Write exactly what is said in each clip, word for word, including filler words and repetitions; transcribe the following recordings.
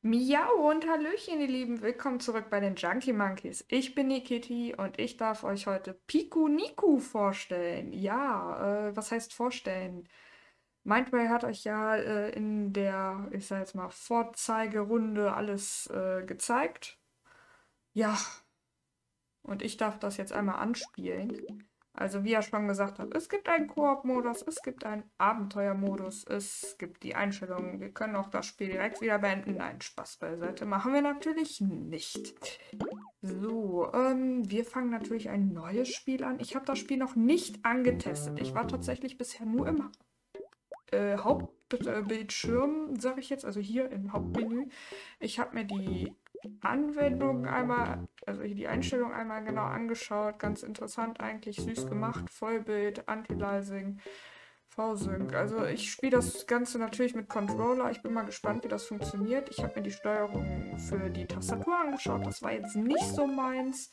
Miau und Hallöchen, ihr Lieben. Willkommen zurück bei den Junkie Monkeys. Ich bin Nikiti und ich darf euch heute Piku Niku vorstellen. Ja, äh, was heißt vorstellen? Mindway hat euch ja äh, in der, ich sag jetzt mal, Vorzeigerunde alles äh, gezeigt. Ja, und ich darf das jetzt einmal anspielen. Also wie er schon gesagt hat, es gibt einen Koop-Modus, es gibt einen Abenteuermodus, es gibt die Einstellungen. Wir können auch das Spiel direkt wieder beenden. Nein, Spaß beiseite. Machen wir natürlich nicht. So, ähm, wir fangen natürlich ein neues Spiel an. Ich habe das Spiel noch nicht angetestet. Ich war tatsächlich bisher nur im äh, Hauptbildschirm, sage ich jetzt, also hier im Hauptmenü. Ich habe mir die Anwendung einmal, also die Einstellung einmal genau angeschaut. Ganz interessant eigentlich, süß gemacht. Vollbild, Anti-Aliasing, V-Sync. Also ich spiele das Ganze natürlich mit Controller. Ich bin mal gespannt, wie das funktioniert. Ich habe mir die Steuerung für die Tastatur angeschaut. Das war jetzt nicht so meins.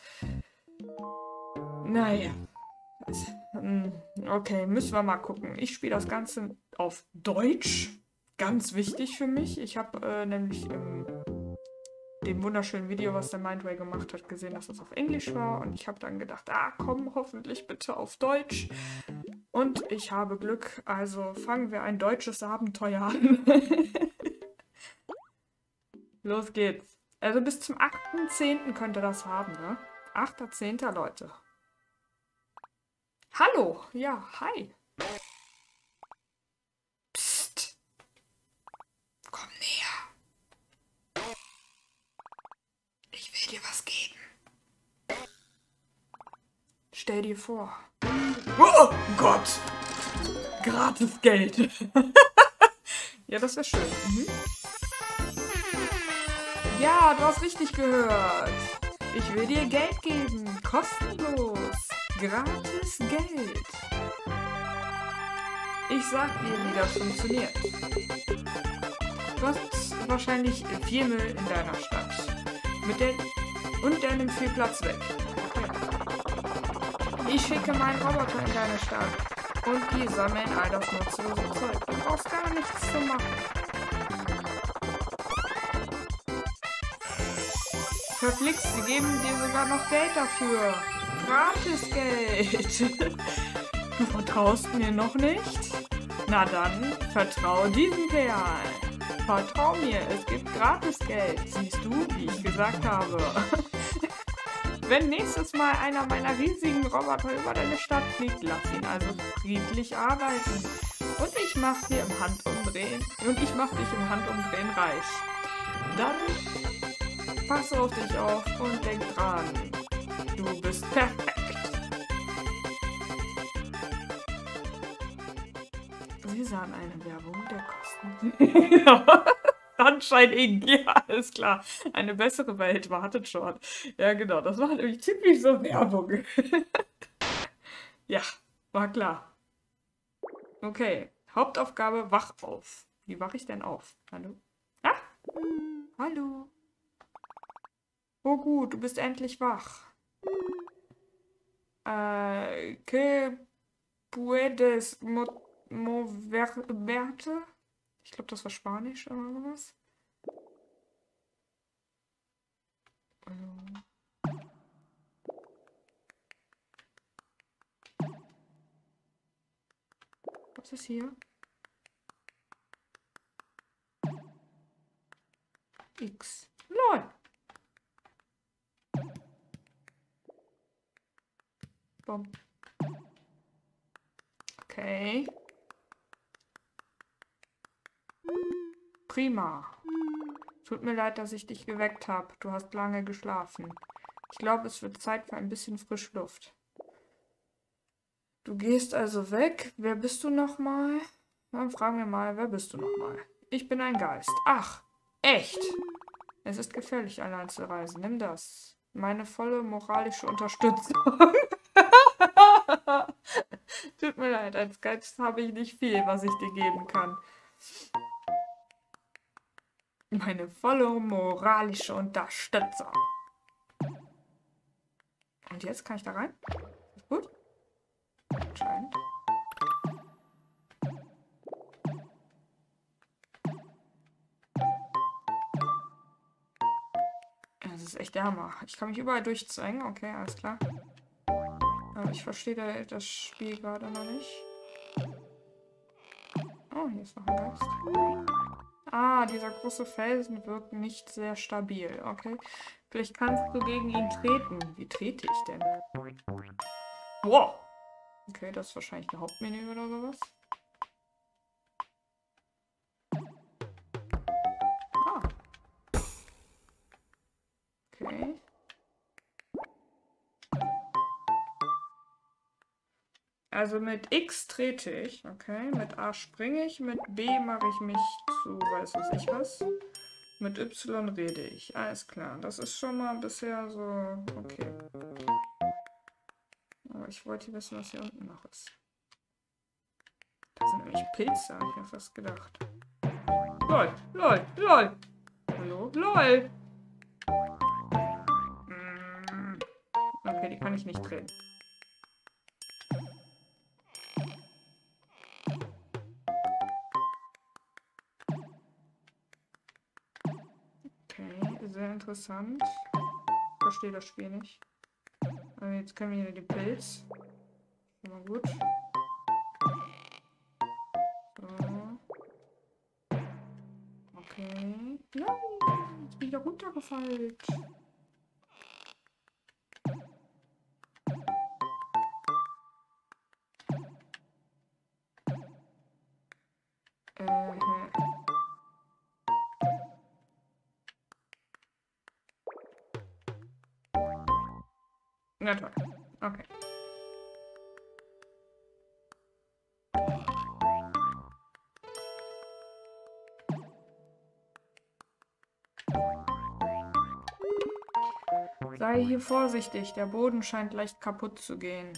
Naja. Okay, müssen wir mal gucken. Ich spiele das Ganze auf Deutsch. Ganz wichtig für mich. Ich habe äh, nämlich im dem wunderschönen Video, was der Mindway gemacht hat, gesehen, dass das auf Englisch war. Und ich habe dann gedacht, ah komm, hoffentlich bitte auf Deutsch. Und ich habe Glück, also fangen wir ein deutsches Abenteuer an. Los geht's. Also bis zum achten zehnten könnt ihr das haben, ne? achter zehnter Leute. Hallo, ja, hi. Psst. Komm näher. Ich will dir was geben. Stell dir vor. Oh Gott! Gratis Geld. Ja, das wäre schön. Mhm. Ja, du hast richtig gehört. Ich will dir Geld geben. Kostenlos. Gratis Geld. Ich sag dir, wie das funktioniert. Du hast wahrscheinlich viel Müll in deiner Stadt. Mit der und der nimmt viel Platz weg. Okay. Ich schicke meinen Roboter in deine Stadt. Und die sammeln all das nutzlose Zeug. Du brauchst gar nichts zu machen. Verflixt, sie geben dir sogar noch Geld dafür. Gratis Geld. Du vertraust mir noch nicht? Na dann, vertrau diesem Kerl. Vertrau mir, es gibt gratis Geld. Siehst du, wie ich gesagt habe. Wenn nächstes Mal einer meiner riesigen Roboter über deine Stadt fliegt, lass ihn also friedlich arbeiten. Und ich mach dir im Handumdrehen. Und ich mach dich im Handumdrehen reich. Dann pass auf dich auf und denk dran. Du bist perfekt. Sie sahen eine Werbung der Kosten. Ja. Sunshine Inc. Ja, alles klar. Eine bessere Welt wartet schon. Ja, genau. Das war nämlich typisch so Werbung. Ja, war klar. Okay. Hauptaufgabe, wach auf. Wie wache ich denn auf? Hallo? Ah? Hallo? Oh gut, du bist endlich wach. Äh, que puedes mo moverte? Ich glaube, das war Spanisch oder sowas. Was ist hier? X. Lol. Bom. Okay. Prima. Tut mir leid, dass ich dich geweckt habe. Du hast lange geschlafen. Ich glaube, es wird Zeit für ein bisschen Frischluft. Du gehst also weg. Wer bist du nochmal? Dann fragen wir mal, wer bist du nochmal? Ich bin ein Geist. Ach, echt? Es ist gefährlich, allein zu reisen. Nimm das. Meine volle moralische Unterstützung. Tut mir leid, als Geist habe ich nicht viel, was ich dir geben kann. Meine volle moralische Unterstützung. Und jetzt kann ich da rein? Ist gut? Anscheinend. ist echt der Hammer. Ich kann mich überall durchzwängen. Okay, alles klar. Aber ich verstehe das Spiel gerade noch nicht. Oh, hier ist noch ein Geist. Ah, dieser große Felsen wirkt nicht sehr stabil. Okay. Vielleicht kannst du gegen ihn treten. Wie trete ich denn? Wow. Okay, das ist wahrscheinlich ein Hauptmenü oder sowas. Ah. Okay. Also mit X trete ich, okay. Mit A springe ich, mit B mache ich mich zu weiß was ich was. Mit Y rede ich. Alles klar. Das ist schon mal bisher so okay. Aber ich wollte wissen, was hier unten noch ist. Das sind nämlich Pilze, habe ich mir fast gedacht. LOL, LOL, LOL. Hallo? LOL. Okay, die kann ich nicht drehen. Okay, sehr interessant. Ich verstehe das Spiel nicht. Aber jetzt können wir hier den Pilz. Schon mal gut. So. Okay. Ja, jetzt bin ich da runtergefallen. Äh. Na toll. Okay. Sei hier vorsichtig, der Boden scheint leicht kaputt zu gehen.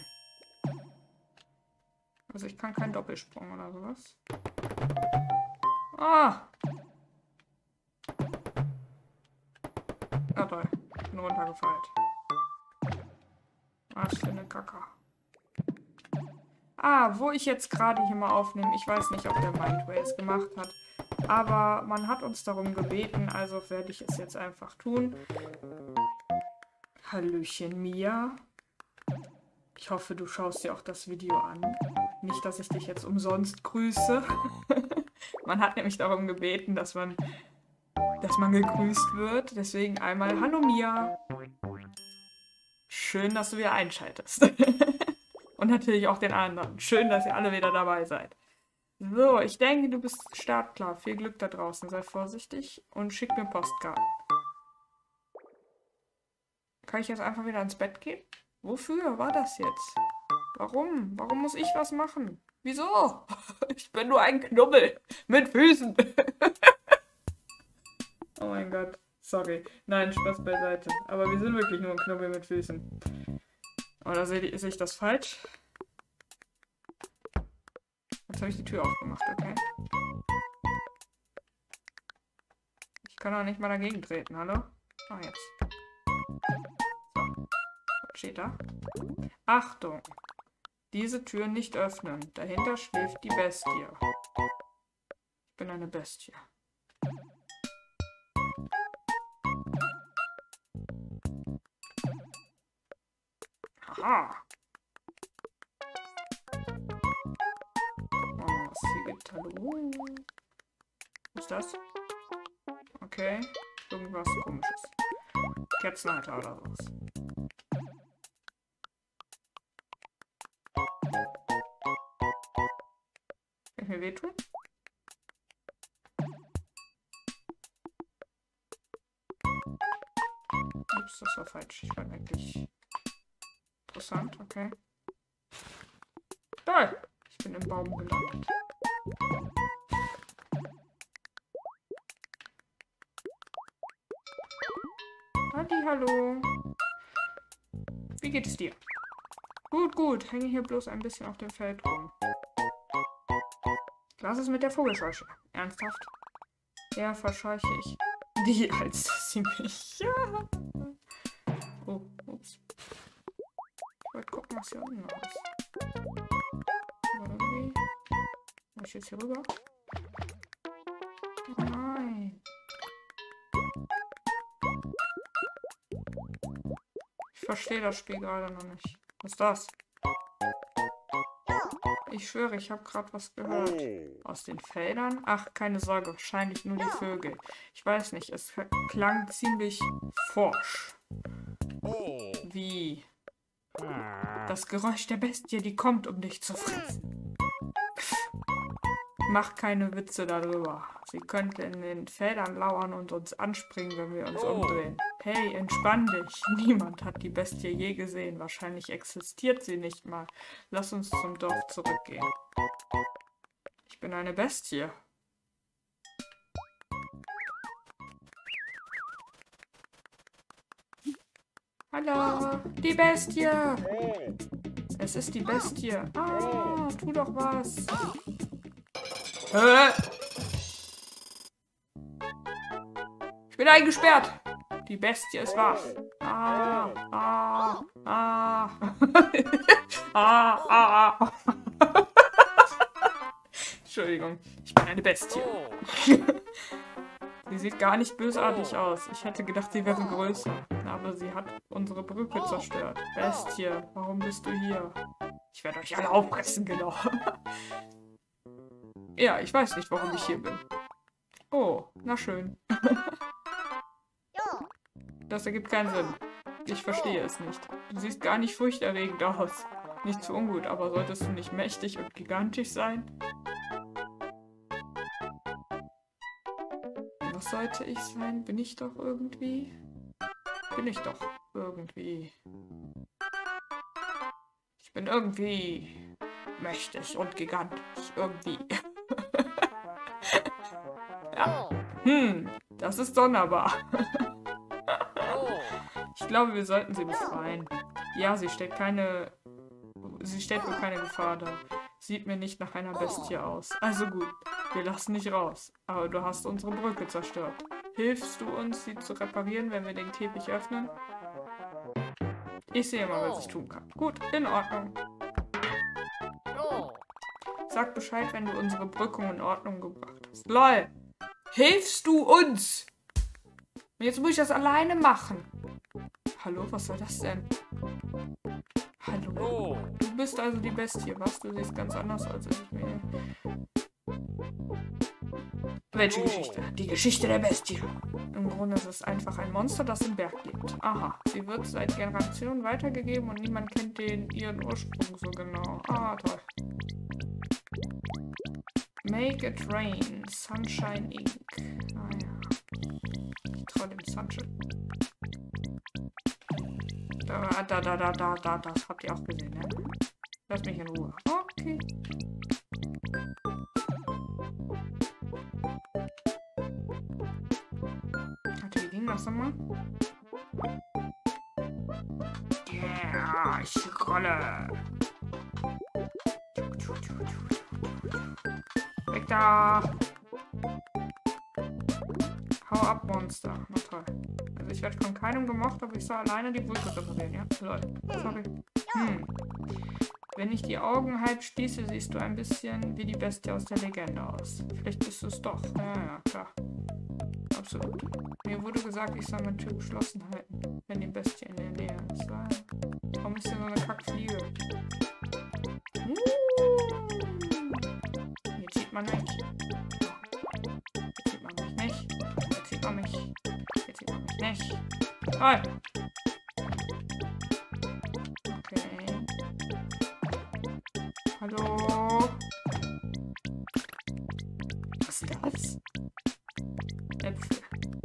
Also ich kann keinen Doppelsprung oder sowas. Ah! Ah toll, ich bin runtergefallen. Was für eine Kacke. Ah, wo ich jetzt gerade hier mal aufnehme, ich weiß nicht, ob der Mindway es gemacht hat. Aber man hat uns darum gebeten, also werde ich es jetzt einfach tun. Hallöchen, Mia. Ich hoffe, du schaust dir auch das Video an. Nicht, dass ich dich jetzt umsonst grüße. Man hat nämlich darum gebeten, dass man, dass man gegrüßt wird. Deswegen einmal Hallo, Mia. Schön, dass du wieder einschaltest. Und natürlich auch den anderen. Schön, dass ihr alle wieder dabei seid. So, ich denke, du bist startklar. Viel Glück da draußen. Sei vorsichtig und schick mir Postkarten. Kann ich jetzt einfach wieder ins Bett gehen? Wofür war das jetzt? Warum? Warum muss ich was machen? Wieso? Ich bin nur ein Knubbel mit Füßen. Oh mein Gott. Sorry. Nein, Spaß beiseite. Aber wir sind wirklich nur ein Knubbel mit Füßen. Oder sehe ich, sehe ich das falsch? Jetzt habe ich die Tür aufgemacht, okay. Ich kann auch nicht mal dagegen treten, hallo? Ah, jetzt. So. Was steht da? Achtung! Diese Tür nicht öffnen. Dahinter schläft die Bestie. Ich bin eine Bestie. Haha! Guck mal, was hier gibt. Hallo? Was ist das? Okay. Irgendwas Komisches. Kerzenhalter oder sowas. Kann ich mir wehtun? Ups, das war falsch. Ich war eigentlich interessant, okay. Toll! Ich bin im Baum gelandet. Halli, hallo. Wie geht es dir? Gut, gut. Hänge hier bloß ein bisschen auf dem Feld rum. Was ist mit der Vogelscheuche? Ernsthaft? Ja, verscheuche ich die, als sie mich... Ja. Oh, ups. Ich wollte gucken, was hier unten noch ist. Irgendwie... Muss ich jetzt hier rüber? Oh nein. Ich verstehe das Spiel gerade noch nicht. Was ist das? Ich schwöre, ich habe gerade was gehört. Aus den Feldern? Ach, keine Sorge, wahrscheinlich nur die Vögel. Ich weiß nicht, es klang ziemlich forsch. Wie? Das Geräusch der Bestie, die kommt, um dich zu fressen. Mach keine Witze darüber. Sie könnte in den Feldern lauern und uns anspringen, wenn wir uns umdrehen. Hey, entspann dich. Niemand hat die Bestie je gesehen. Wahrscheinlich existiert sie nicht mal. Lass uns zum Dorf zurückgehen. Ich bin eine Bestie. Hallo, die Bestie. Es ist die Bestie. Ah, tu doch was. Hä? Ich bin eingesperrt. Die Bestie ist wach. Ah, ah, ah. ah, ah, ah. Entschuldigung, ich bin eine Bestie. Sie sieht gar nicht bösartig aus. Ich hätte gedacht, sie wäre größer. Aber sie hat unsere Brücke zerstört. Bestie, warum bist du hier? Ich werde euch alle auffressen, genau. Ja, ich weiß nicht, warum ich hier bin. Oh, na schön. Das ergibt keinen Sinn. Ich verstehe es nicht. Du siehst gar nicht furchterregend aus. Nicht zu ungut, aber solltest du nicht mächtig und gigantisch sein? Was sollte ich sein? Bin ich doch irgendwie? Bin ich doch irgendwie. Ich bin irgendwie mächtig und gigantisch. Irgendwie. Ja. Hm, das ist sonderbar. Ich glaube, wir sollten sie befreien. Ja, sie stellt keine... Sie stellt wohl keine Gefahr dar. Sieht mir nicht nach einer Bestie aus. Also gut, wir lassen dich raus. Aber du hast unsere Brücke zerstört. Hilfst du uns, sie zu reparieren, wenn wir den Käfig öffnen? Ich sehe mal, was ich tun kann. Gut, in Ordnung. Sag Bescheid, wenn du unsere Brücke in Ordnung gebracht hast. LOL! Hilfst du uns? Und jetzt muss ich das alleine machen. Hallo, was soll das denn? Hallo. Du bist also die Bestie, was? Du siehst ganz anders aus, als ich mir... Welche Geschichte? Die Geschichte der Bestie. Im Grunde ist es einfach ein Monster, das im Berg lebt. Aha. Sie wird seit Generationen weitergegeben und niemand kennt den ihren Ursprung so genau. Ah, toll. Make it rain. Sunshine Ink. Ah ja. Ich traue dem Sunshine. Da, da, da, da, da, da, das habt ihr auch gesehen, ne? Lass mich in Ruhe. Okay. Warte, wie ging das nochmal? Ja, ich rolle. Weg da! Hau ab, Monster. Na toll. Also ich werde von keinem gemocht, aber ich soll alleine die Brücke reparieren, ja? Leute, sorry. Hm. Wenn ich die Augen halb schließe, siehst du ein bisschen wie die Bestie aus der Legende aus. Vielleicht bist du es doch. Ja, ja, klar. Absolut. Mir wurde gesagt, ich soll meine Tür geschlossen halten, wenn die Bestie in der Nähe ist. Warum ist hier so eine Kackfliege? Uh. Jetzt sieht man nicht. Jetzt sieht man mich nicht. Jetzt sieht man mich. Jetzt sieht man mich nicht. Toll. Okay. Hallo? Was ist das? Äpfel.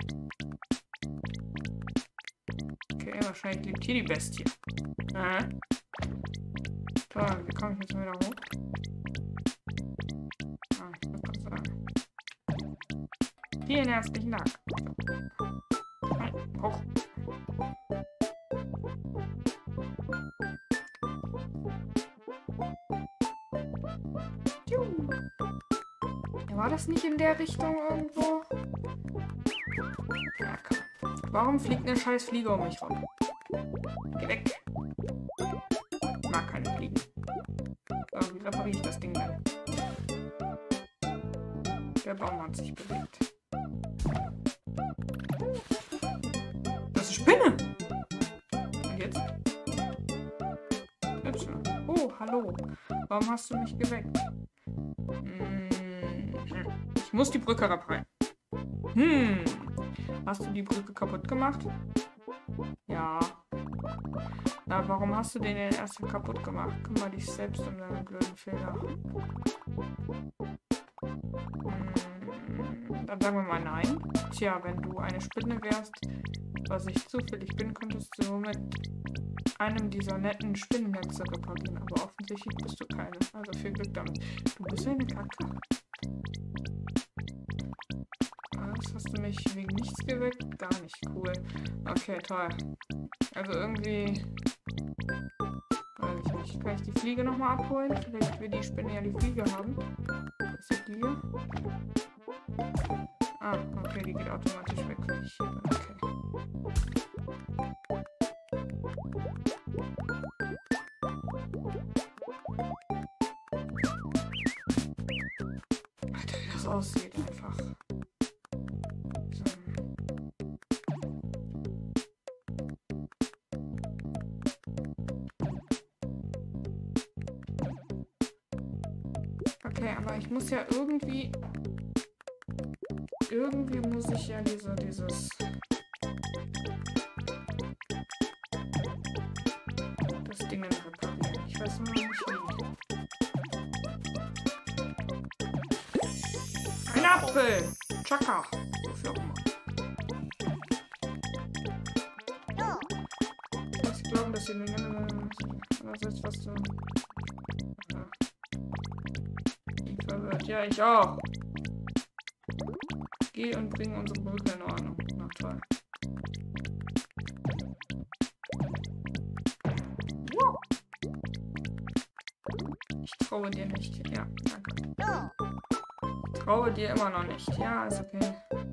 Okay, wahrscheinlich liegt hier die Bestie. Aha. Toll, wie komme ich jetzt wieder hoch? Ah, ich muss das sagen. Vielen herzlichen Dank. Nein, hoch. Juhu. Ja, war das nicht in der Richtung irgendwo? Ja, komm. Warum fliegt eine scheiß Fliege um mich rum? Geh weg. Ich mag keine Fliegen. So, wie repariere ich das Ding denn? Der Baum hat sich bewegt. Das ist eine Spinne! Und jetzt? hallo. Warum hast du mich geweckt? Hm, ich muss die Brücke reparieren. Hm. Hast du die Brücke kaputt gemacht? Ja. Na, warum hast du den denn erst kaputt gemacht? Kümmer dich selbst um deine blöden Fehler. Hm, dann sagen wir mal nein. Tja, wenn du eine Spinne wärst, was ich zufällig bin, könntest du mit einem dieser netten Spinnennetze reparieren. Aber offensichtlich bist du keine. Also viel Glück damit. Du bist eine Kacke. Was, hast du mich wegen nichts geweckt? Gar nicht. Cool. Okay, toll. Also irgendwie... Weiß ich nicht. Kann ich die Fliege nochmal abholen? Vielleicht will die Spinne ja die Fliege haben. Ist die Fliege? Ah, okay, die geht automatisch weg, wenn ich hier bin. Okay. Alter, wie das aussieht einfach. So. Okay, aber ich muss ja irgendwie... Irgendwie muss ich ja diese, dieses... Das Ding reparieren. Ich weiß nur noch nicht wie. Ein Apfel! Chaka! Wofür auch immer. Ich glaube, dass sie... Was ist, was du... Ich verwirrt. Ja, ich auch. Geh und bring unsere Brücke in Ordnung. Na toll. Ich traue dir nicht. Ja, danke. Ich traue dir immer noch nicht. Ja, ist okay.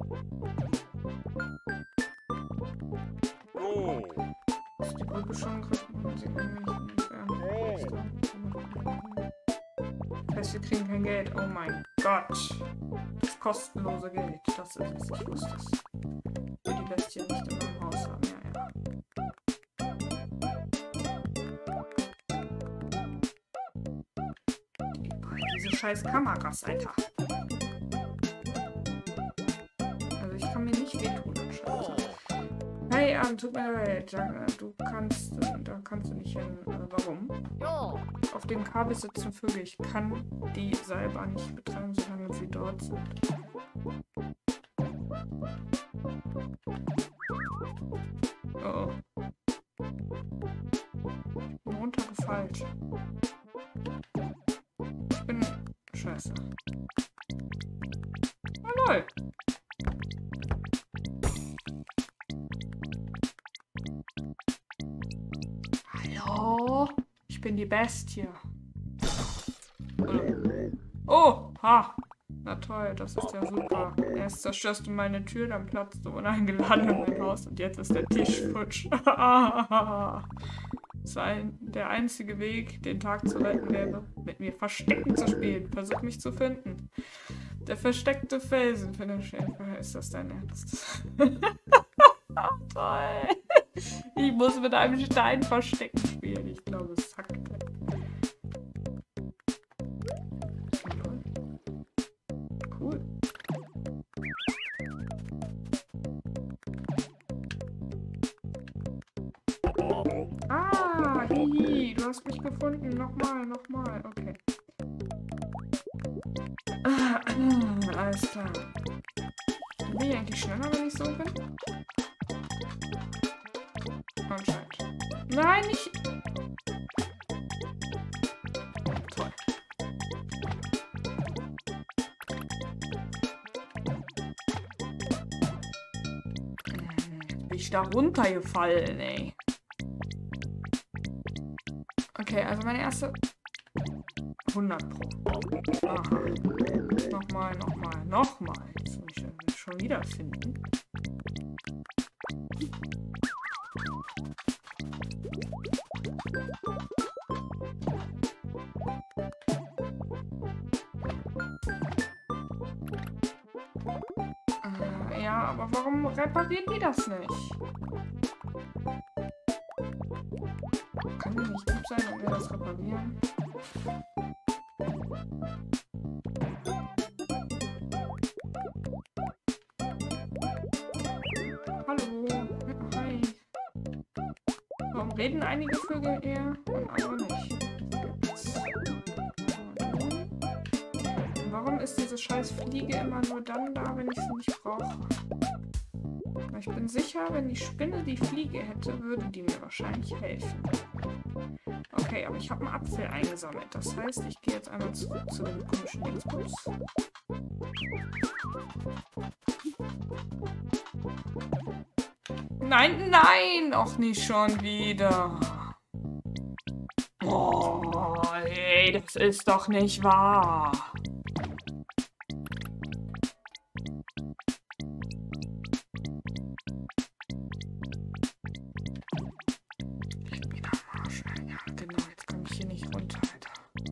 Ist die Brücke schon gegriffen? Sie kann mich nicht entfernen. Das heißt, wir kriegen kein Geld. Oh mein Gott. Das kostenlose Geld. Das ist es. Ich wusste es. Ich will die Bestie nicht in meinem Haus haben. Ja, ja. Die, diese scheiß Kameras, Alter. Also ich kann mir nicht wehtun. Scheiße. Hey, ähm, tut mir leid. Du kannst, äh, da kannst du nicht hin. Äh, warum? Auf dem Kabel sitzen Vögel. Ich kann die Seilbahn nicht betreiben, solange sie dort sind. Oh. Ich bin runtergefallen. Ich bin... Scheiße. Oh lol. Hallo? Ich bin die Bestie. Oh, ha. Na toll, das ist ja super. Erst zerstörst du meine Tür, dann platzt du uneingeladen in mein Haus und jetzt ist der Tisch futsch. Das war ein, der einzige Weg, den Tag zu retten wäre, mit mir Verstecken zu spielen. Versuch mich zu finden. Der versteckte Felsen für den Schäfer. Ist das dein Ernst? Toll. Ich muss mit einem Stein Verstecken spielen. Ich glaube, es hackt. Cool. Ah, hihi, du hast mich gefunden. Nochmal, nochmal. Okay. Ah, alles klar. Bin ich eigentlich schneller, wenn ich so bin? Anscheinend. Nein, nicht... Toll. Bin ich da runtergefallen, ey. Okay, also meine erste... hundert Pro. Aha. Nochmal, nochmal, nochmal. Jetzt muss ich das schon wieder finden. Äh, ja, aber warum reparieren die das nicht? Kann die nicht gut sein, wenn wir das reparieren? Hallo. Hi. Warum reden einige Vögel eher und andere nicht? Warum ist diese scheiß Fliege immer nur dann da, wenn ich sie nicht brauche? Ich bin sicher, wenn die Spinne die Fliege hätte, würde die mir wahrscheinlich helfen. Okay, aber ich habe einen Apfel eingesammelt. Das heißt, ich gehe jetzt einmal zurück zu dem komischen Dingsbums. Nein, nein! Auch nicht schon wieder. Oh, hey, das ist doch nicht wahr. Ja, genau, jetzt komme ich hier nicht runter, Alter.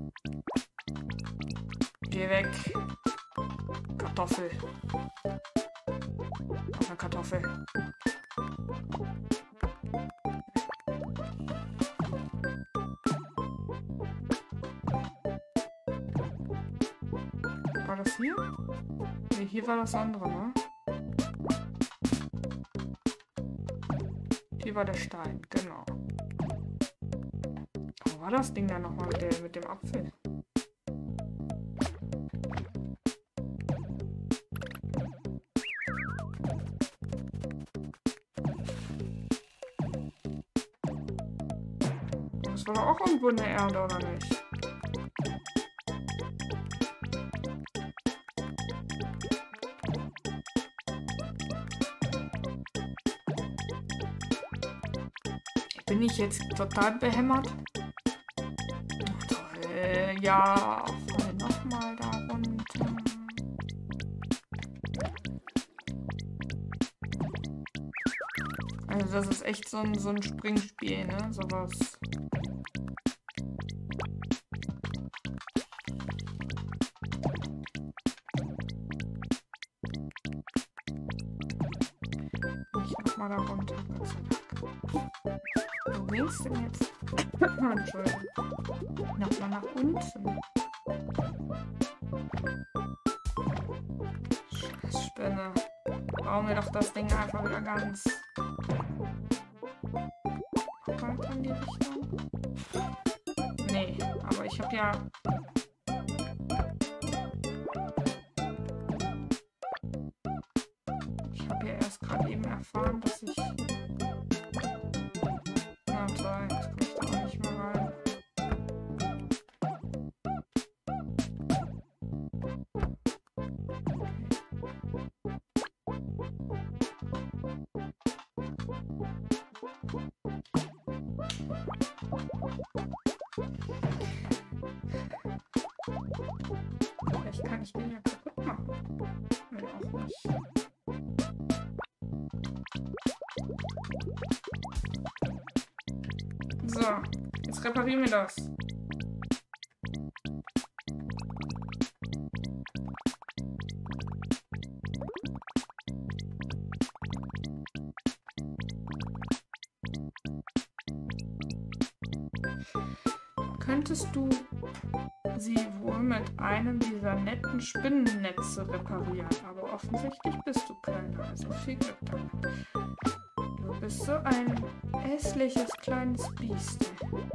Geh weg. Kartoffel. Noch eine Kartoffel. War das hier? Ne, hier war das andere, ne? Hier war der Stein, genau. Wo war das Ding da nochmal mit, der, mit dem Apfel? Das war doch auch irgendwo in der Erde, oder nicht? Bin ich jetzt total behämmert? Ach, toll. Ja, voll nochmal da runter. Also das ist echt so ein, so ein Springspiel, ne? Sowas. Nicht nochmal da runter. Wo willst du denn jetzt? Entschuldigung. Nochmal nach unten. Scheiß Spinne. Bauen wir doch das Ding einfach wieder ganz. Weiter in die Richtung. Nee, aber ich habe ja. Ich habe ja erst gerade eben erfahren, dass ich. Na toll, jetzt komme ich da auch nicht mehr rein. Vielleicht kann ich den ja kaputt machen. Nee, auch nicht. So, jetzt reparieren wir das. Könntest du sie wohl mit einem dieser netten Spinnennetze reparieren? Aber offensichtlich bist du keiner, also viel Glück damit. Du bist so ein hässliches kleines Biest.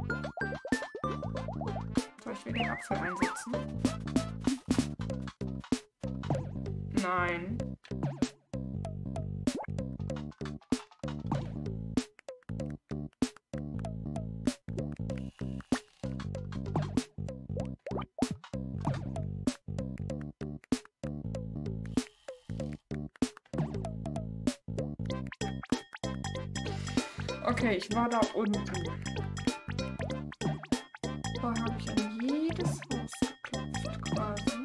Soll ich wieder den Apfel einsetzen? Nein. Okay, ich war da unten. Vorher habe ich an jedes Haus geklopft, quasi.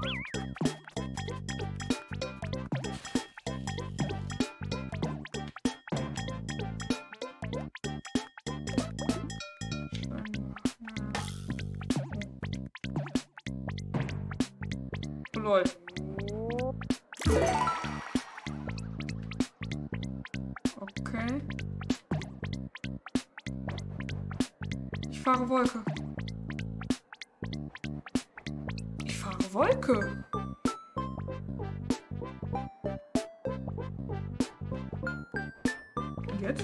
Oh, lol. Okay. Ich fahre Wolke. Ich fahre Wolke. Und jetzt?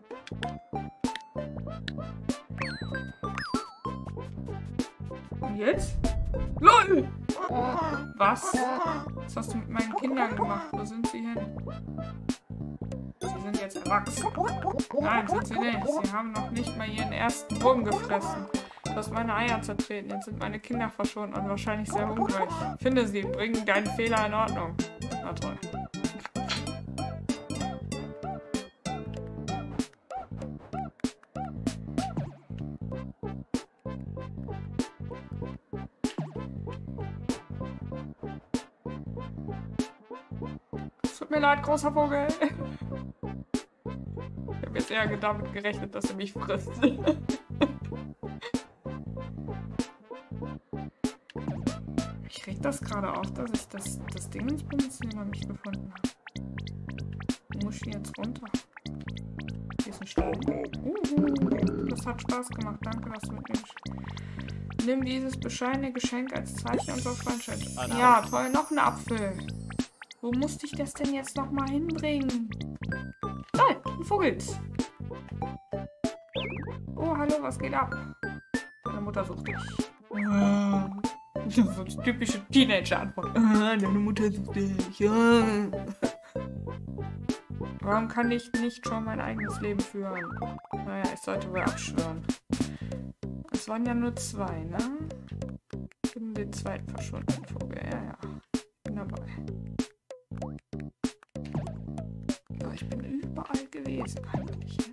Und jetzt? LOL! Was? Was hast du mit meinen Kindern gemacht? Wo sind sie hin? Sie sind jetzt erwachsen. Nein, sind sie nicht. Sie haben noch nicht mal ihren ersten Wurm gefressen. Du hast meine Eier zertreten. Jetzt sind meine Kinder verschont und wahrscheinlich sehr hungrig. Finde sie, bring deinen Fehler in Ordnung. Na toll. Tut mir leid, großer Vogel. Ich habe jetzt eher damit gerechnet, dass er mich frisst. Ich reg das gerade auf, dass ich das, das Dingensbums noch nicht gefunden habe. Ich muss hier jetzt runter. Hier ist ein Stein. Uhu, das hat Spaß gemacht. Danke, dass du mitnimmst. Nimm dieses bescheidene Geschenk als Zeichen unserer Freundschaft. Ja, toll, noch ein Apfel. Wo musste ich das denn jetzt nochmal hinbringen? Toll, ein Vogels. Oh, hallo, was geht ab? Deine Mutter sucht dich. Das ist so eine typische Teenager-Antwort. Deine Mutter sucht dich. Ja. Warum kann ich nicht schon mein eigenes Leben führen? Naja, ich sollte wohl abschwören. Es waren ja nur zwei, ne? Gib mir den zweiten verschwundenen Vogel. Ja, ja. Bin dabei. Ja, ich bin überall gewesen eigentlich. Ne?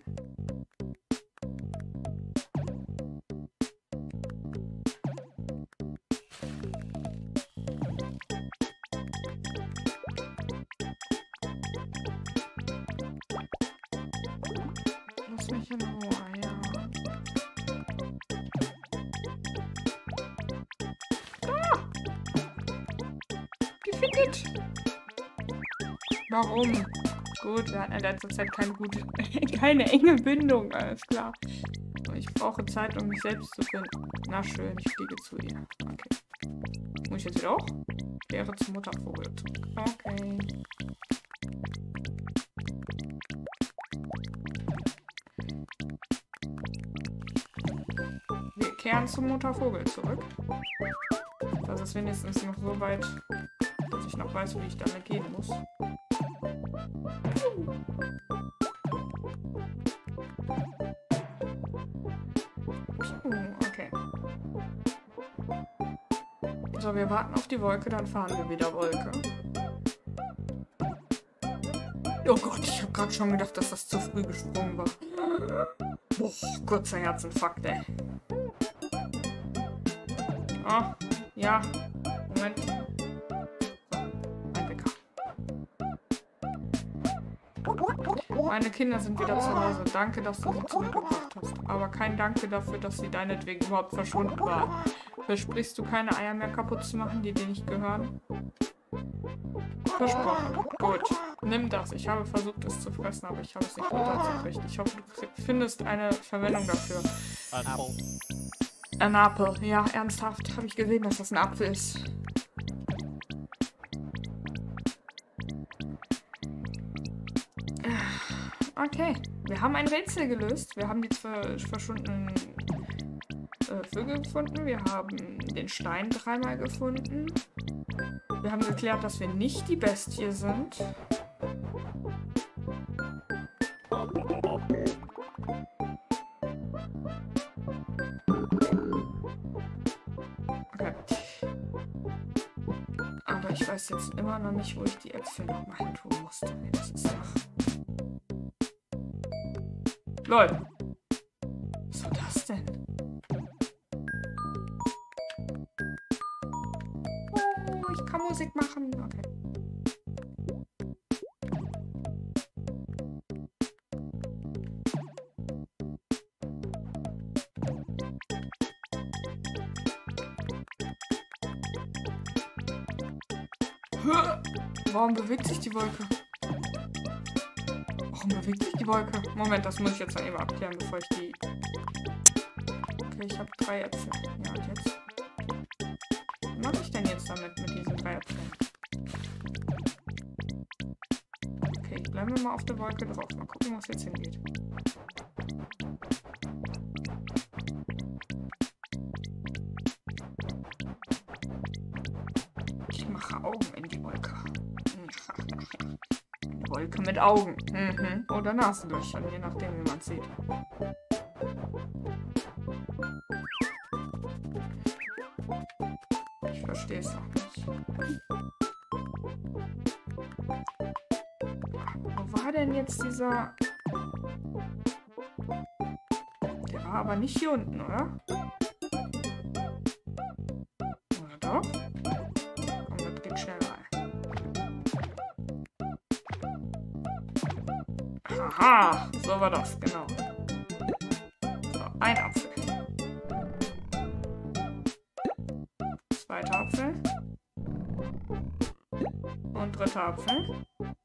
Lass mich in Ruhe, ja. Ah! Gefindet! Warum? Gut, wir hatten in letzter Zeit keine gute, keine enge Bindung, alles klar. Aber ich brauche Zeit, um mich selbst zu finden. Na schön, ich fliege zu ihr. Okay. Muss ich jetzt wieder hoch? Kehre zum Muttervogel zurück. Okay. Wir kehren zum Muttervogel zurück. Das ist wenigstens noch so weit, dass ich noch weiß, wie ich damit gehen muss. Okay. So, wir warten auf die Wolke, dann fahren wir wieder Wolke. Oh Gott, ich habe gerade schon gedacht, dass das zu früh gesprungen war. Boah, kurzer Herzinfarkt, ey. Oh, ja. Moment. So, ein Wecker. Meine Kinder sind wieder zu Hause. Danke, dass du sie zurückgebracht hast. Aber kein Danke dafür, dass sie deinetwegen überhaupt verschwunden waren. Versprichst du, keine Eier mehr kaputt zu machen, die dir nicht gehören? Versprochen. Gut. Nimm das. Ich habe versucht, es zu fressen, aber ich habe es nicht runtergekriegt. Ich hoffe, du findest eine Verwendung dafür. Ein Apfel. Ja, ernsthaft. Habe ich gesehen, dass das ein Apfel ist. Okay. Wir haben ein Rätsel gelöst. Wir haben die zwei verschwundenen äh, Vögel gefunden. Wir haben den Stein dreimal gefunden. Wir haben geklärt, dass wir nicht die Bestie sind. Okay. Aber ich weiß jetzt immer noch nicht, wo ich die Äpfel nochmal hin tun musste. Das ist doch... Leute. Was war das denn? Oh, ich kann Musik machen. Okay. Warum bewegt sich die Wolke? Warum bewegt sich die Wolke? Moment, das muss ich jetzt mal eben abklären, bevor ich die... Okay, ich habe drei Äpfel. Ja, und jetzt? Was mache ich denn jetzt damit mit diesen drei Äpfeln? Okay, bleiben wir mal auf der Wolke drauf. Mal gucken, wo es jetzt hingeht. Ich mache Augen in die Wolke. Eine Wolke mit Augen. Mhm. Oder Nasenlöchern, je nachdem, wie man es sieht. Ich verstehe es noch nicht. Wo war denn jetzt dieser... Der war aber nicht hier unten, oder? Oder doch? Komm, das geht schnell rein. Aha, so war das, genau. So, ein Apfel. Zweiter Apfel. Und dritter Apfel.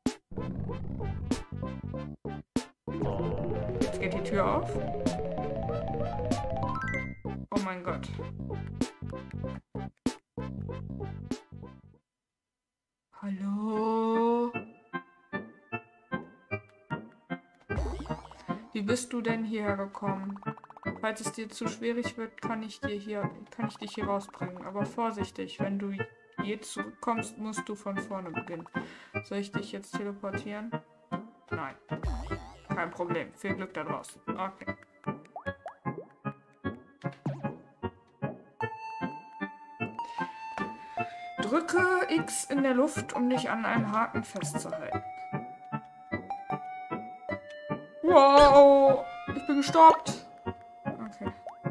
Jetzt geht die Tür auf. Oh mein Gott. Hallo? Wie bist du denn hierher gekommen? Falls es dir zu schwierig wird, kann ich dir hier, kann ich dich hier rausbringen. Aber vorsichtig, wenn du je zurückkommst, musst du von vorne beginnen. Soll ich dich jetzt teleportieren? Nein. Kein Problem. Viel Glück da draußen. Okay. Drücke X in der Luft, um dich an einem Haken festzuhalten. Wow! Ich bin gestoppt! Okay.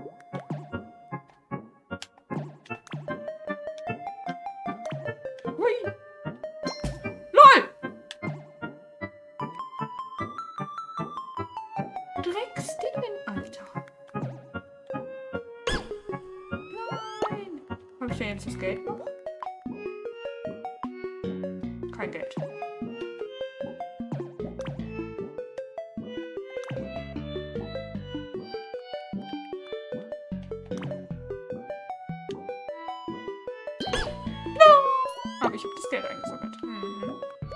Hui! LOL! Drecksdingen, Alter. Nein! Habe ich denn jetzt das Geld noch? Kein Geld. Aber ich habe das Geld eingesammelt. Mhm.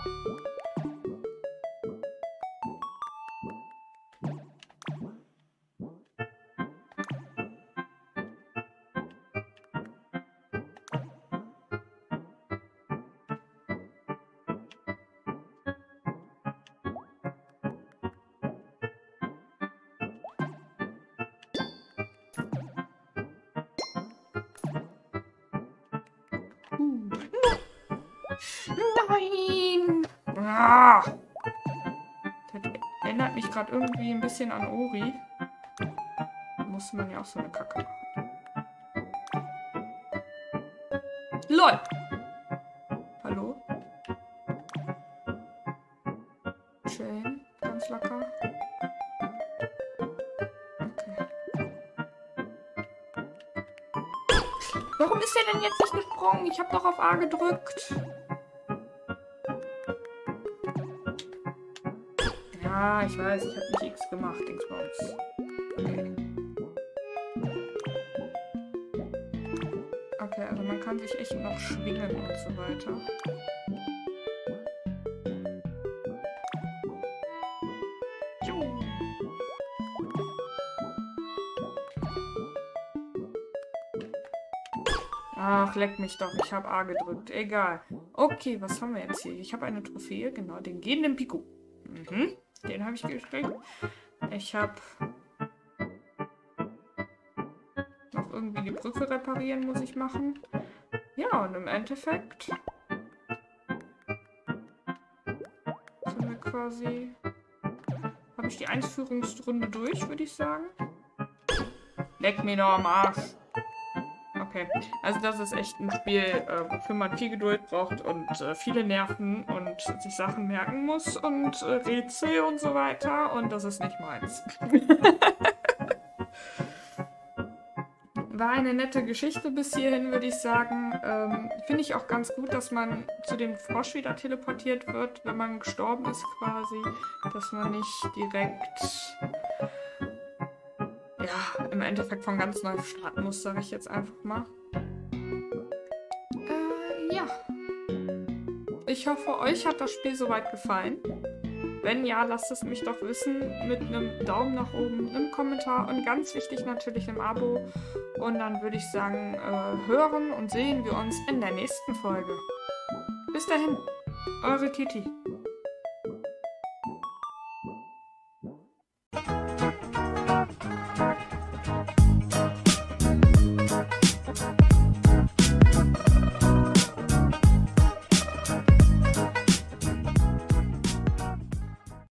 Uh. Nein! Ah! Das erinnert mich gerade irgendwie ein bisschen an Ori. Da musste man ja auch so eine Kacke machen. LOL! Hallo? Jane? Ganz locker. Okay. Warum ist er denn jetzt nicht gesprungen? Ich habe doch auf A gedrückt. Ja, ich weiß, ich habe nicht X gemacht, Dingsbums. Okay. Okay, also man kann sich echt noch schwingen und so weiter. Juhu. Ach, leck mich doch. Ich habe A gedrückt. Egal. Okay, was haben wir jetzt hier? Ich habe eine Trophäe. Genau, den gehenden Pico. Mhm. Den habe ich gekriegt. Ich habe noch irgendwie die Brücke reparieren, muss ich machen. Ja, und im Endeffekt sind wir quasi... Habe ich die Einführungsrunde durch, würde ich sagen. Leck mir noch am Arsch. Okay, also das ist echt ein Spiel, äh, wofür man viel Geduld braucht und äh, viele Nerven und sich Sachen merken muss und äh, Rätsel und so weiter und das ist nicht meins. War eine nette Geschichte bis hierhin, würde ich sagen. Ähm, finde ich auch ganz gut, dass man zu dem Frosch wieder teleportiert wird, wenn man gestorben ist quasi, dass man nicht direkt... ja, im Endeffekt von ganz neu starten muss, sage ich jetzt einfach mal. Äh, ja. Ich hoffe, euch hat das Spiel soweit gefallen. Wenn ja, lasst es mich doch wissen mit einem Daumen nach oben, einem Kommentar und ganz wichtig natürlich einem Abo. Und dann würde ich sagen, äh, hören und sehen wir uns in der nächsten Folge. Bis dahin, eure Titi.